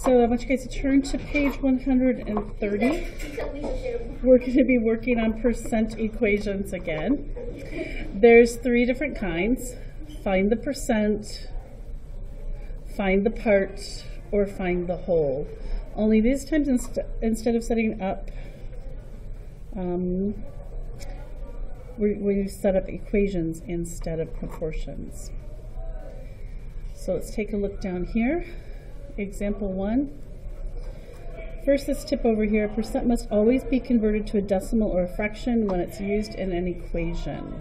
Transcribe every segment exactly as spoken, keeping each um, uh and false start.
So I want you guys to turn to page one hundred thirty. We're going to be working on percent equations again. There's three different kinds. Find the percent, find the part, or find the whole. Only these times, inst instead of setting up, um, we, we set up equations instead of proportions. So let's take a look down here. Example one. First, this tip over here, a percent must always be converted to a decimal or a fraction when it's used in an equation.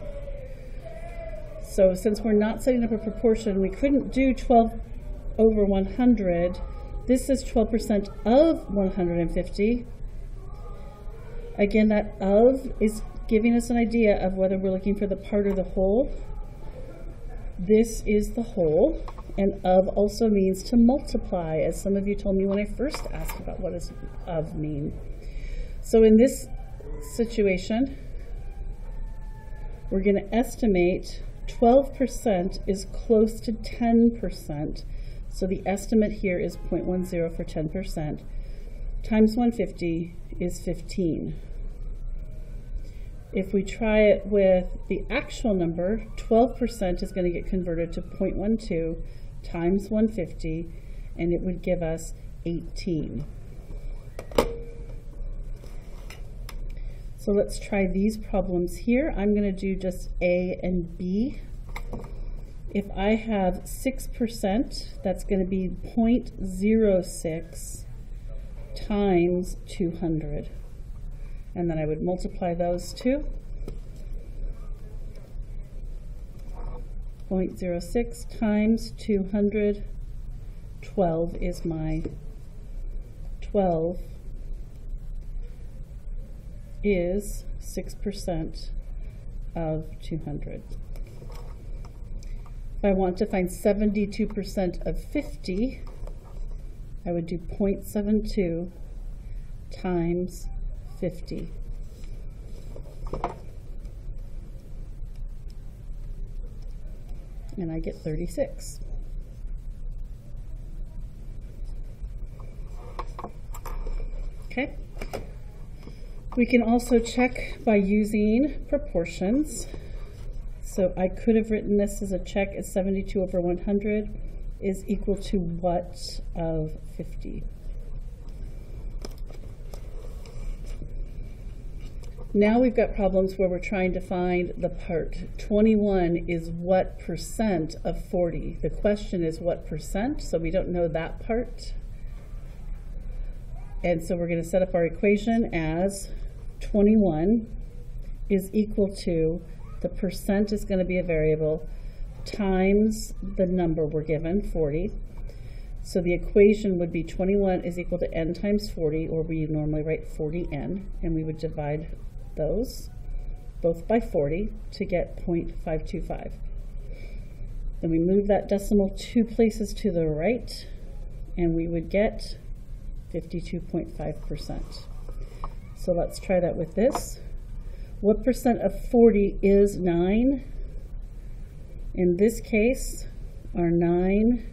So since we're not setting up a proportion, we couldn't do twelve over one hundred. This is twelve percent of one hundred fifty. Again, that of is giving us an idea of whether we're looking for the part or the whole. This is the whole. And of also means to multiply, as some of you told me when I first asked about what does of mean. So in this situation, we're going to estimate twelve percent is close to ten percent. So the estimate here is zero point one zero for ten percent. Times one hundred fifty is fifteen. If we try it with the actual number, twelve percent is going to get converted to zero point one two times one hundred fifty, and it would give us eighteen. So let's try these problems here. I'm going to do just A and B. If I have six percent, that's going to be zero point zero six times two hundred. And then I would multiply those two. zero point zero six times two hundred. twelve is my twelve is six percent of two hundred. If I want to find seventy-two percent of fifty, I would do zero point seven two times fifty. And I get thirty-six. Okay. We can also check by using proportions. So I could have written this as a check as seventy-two over one hundred is equal to what of fifty? Now we've got problems where we're trying to find the part. twenty-one is what percent of forty? The question is what percent, so we don't know that part. And so we're going to set up our equation as twenty-one is equal to, the percent is going to be a variable, times the number we're given, forty. So the equation would be twenty-one is equal to n times forty, or we normally write forty n, and we would divide those both by forty to get zero point five two five. Then we move that decimal two places to the right, and we would get fifty-two point five percent. So let's try that with this. What percent of forty is nine? In this case, our nine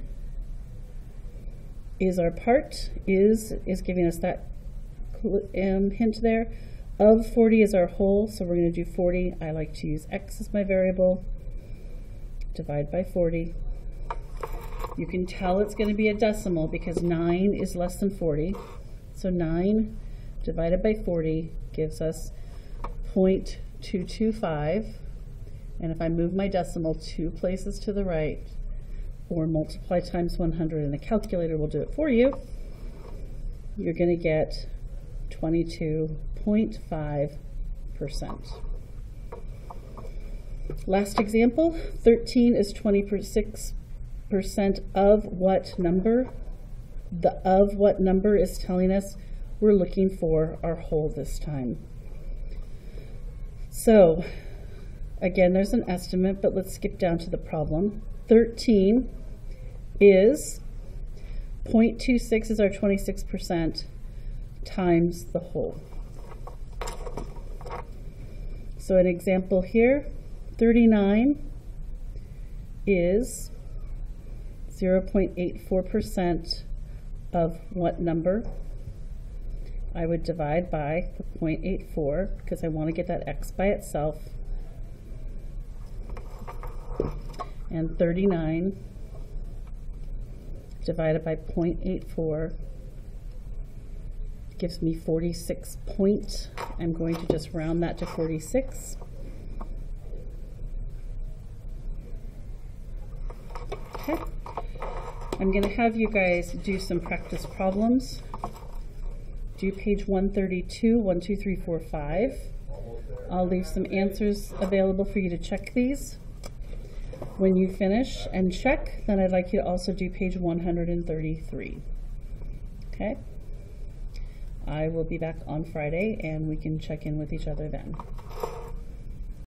is our part, is, is giving us that um, hint there. Of forty is our whole, so we're going to do forty. I like to use x as my variable. Divide by forty. You can tell it's going to be a decimal because nine is less than forty. So nine divided by forty gives us zero point two two five. And if I move my decimal two places to the right, or multiply times one hundred, and the calculator will do it for you, you're going to get twenty-two point five percent. Last example, thirteen is twenty-six percent of what number? The of what number is telling us we're looking for our whole this time. So again, there's an estimate, but let's skip down to the problem. thirteen is zero point two six is our twenty-six percent times the whole. So an example here, thirty-nine is zero point eight four percent of what number I would divide by the zero point eight four, because I want to get that x by itself, and thirty-nine divided by zero point eight four gives me forty-six point. I'm going to just round that to forty-six. Okay. I'm going to have you guys do some practice problems. Do page one thirty-two, one, two, three, four, five. I'll leave some answers available for you to check these. When you finish and check, then I'd like you to also do page one hundred thirty-three. Okay? I will be back on Friday and we can check in with each other then.